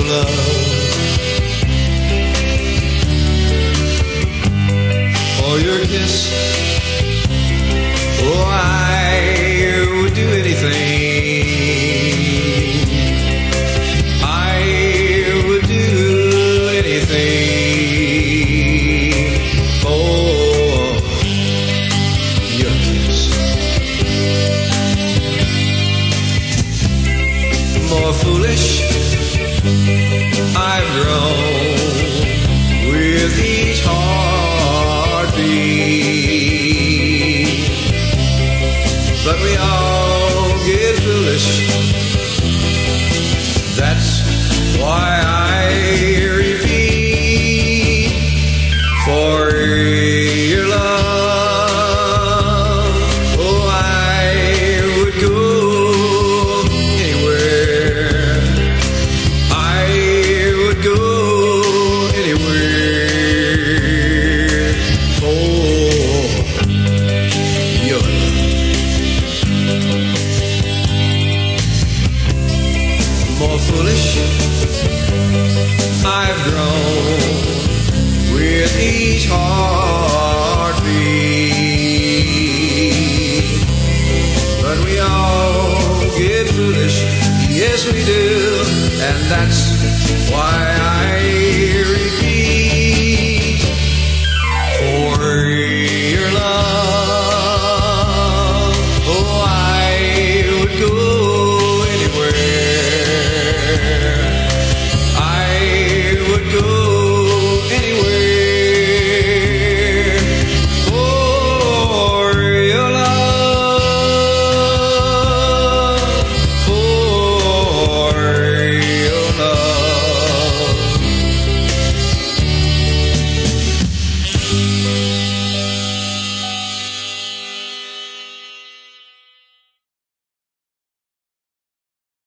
love. For your kiss, oh, I would do anything. I would do anything for your kiss. More foolish I've grown with each heartbeat, but we all get foolish. That's why I repeat, for your love, oh, I would go anywhere. I would go anywhere for your love. More foolish I've grown with each heartbeat, but we all get foolish, yes we do, and that's why